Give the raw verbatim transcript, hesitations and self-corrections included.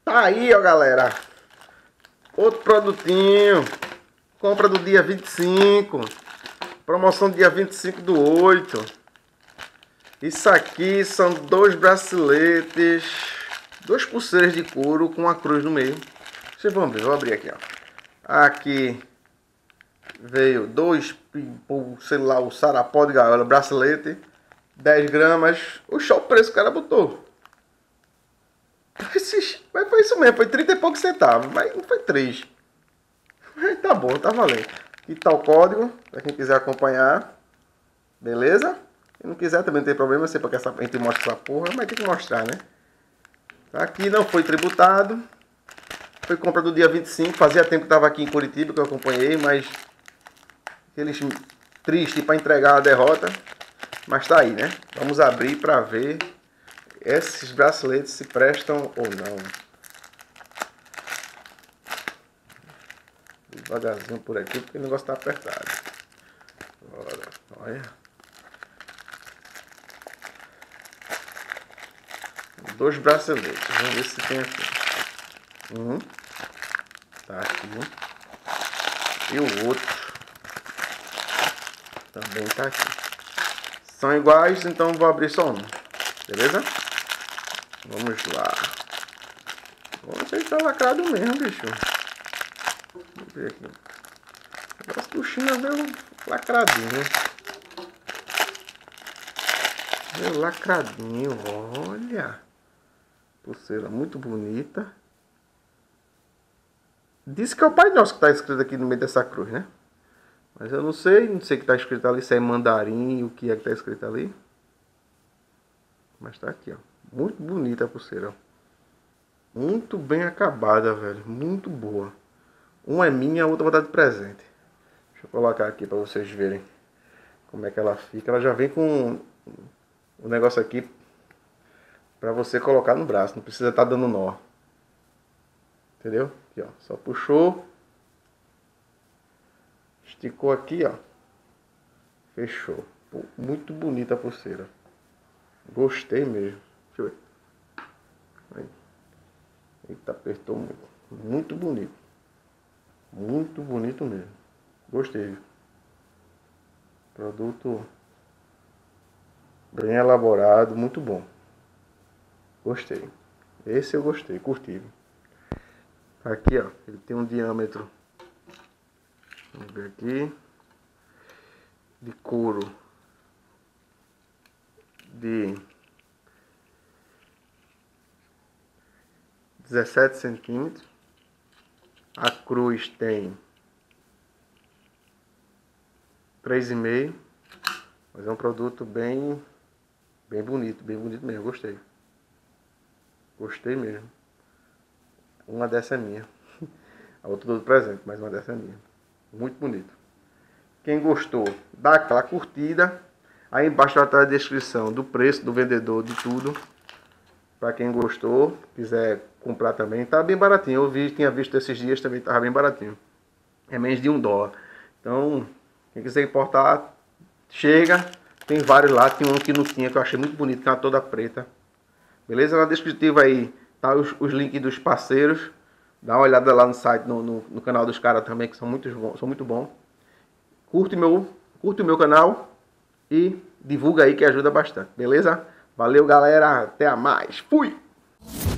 Tá aí, ó, galera. Outro produtinho. Compra do dia vinte e cinco. Promoção do dia vinte e cinco do oito. Isso aqui são dois braceletes. Duas pulseiras de couro com uma cruz no meio. Vocês vão ver, vou abrir aqui, ó. Aqui veio dois, sei lá, o sarapó de gaiola, bracelete. dez gramas. Oxa, o preço que o cara botou. Mas foi isso mesmo, foi trinta e poucos centavos, mas não foi três. Mas tá bom, tá valendo. Aqui tá o código, pra quem quiser acompanhar. Beleza? Quem não quiser também não tem problema, sei porque essa, a gente mostra essa porra, mas tem que mostrar, né? Aqui não foi tributado. Foi compra do dia vinte e cinco, fazia tempo que tava aqui em Curitiba, que eu acompanhei, mas... Aqueles tristes pra entregar a derrota. Mas tá aí, né? Vamos abrir pra ver esses braceletes se prestam ou não. Devagarzinho por aqui, porque o negócio tá apertado. Bora, olha. Dois braceletes. Vamos ver se tem aqui. Um. Tá aqui. E o outro também tá aqui. São iguais, então vou abrir só um. Beleza? Vamos lá. Vamos ver se tá lacrado mesmo, bicho. Vamos ver aqui. O negócio do China veio lacradinho. Veio lacradinho, olha. Pulseira muito bonita. Diz que é o Pai Nosso que tá escrito aqui no meio dessa cruz, né? Mas eu não sei, não sei o que tá escrito ali, se é mandarim, o que é que tá escrito ali. Mas tá aqui, ó. Muito bonita a pulseira, ó. Muito bem acabada, velho. Muito boa. Uma é minha, a outra vou dar de presente. Deixa eu colocar aqui pra vocês verem como é que ela fica. Ela já vem com o negócio aqui pra você colocar no braço. Não precisa estar dando nó. Entendeu? Aqui, ó. Só puxou. Esticou aqui, ó. Fechou. Pô, muito bonita a pulseira. Gostei mesmo. Deixa eu ver. Aí. Eita, apertou muito. Muito bonito. Muito bonito mesmo. Gostei. Produto bem elaborado, muito bom. Gostei. Esse eu gostei, curti. Aqui, ó, ele tem um diâmetro. Vamos ver aqui. De couro. De dezessete centímetros. A cruz tem três e meio. Mas é um produto bem bem bonito, bem bonito mesmo, gostei. Gostei mesmo. Uma dessa é minha. A outra do presente, mas uma dessa é minha. Muito bonito. Quem gostou, dá aquela curtida. Aí embaixo vai estar a descrição do preço, do vendedor, de tudo. Para quem gostou, quiser comprar também, tá bem baratinho. Eu vi, tinha visto esses dias também, tava bem baratinho. É menos de um dólar. Então, quem quiser importar, chega. Tem vários lá, tem um que não tinha, que eu achei muito bonito, que é uma toda preta. Beleza? Na descritiva aí tá os, os links dos parceiros. Dá uma olhada lá no site, no, no, no canal dos caras também, que são muito bons. São muito bons. Curte meu, curte o meu canal e divulga aí que ajuda bastante, beleza? Valeu, galera. Até a mais. Fui!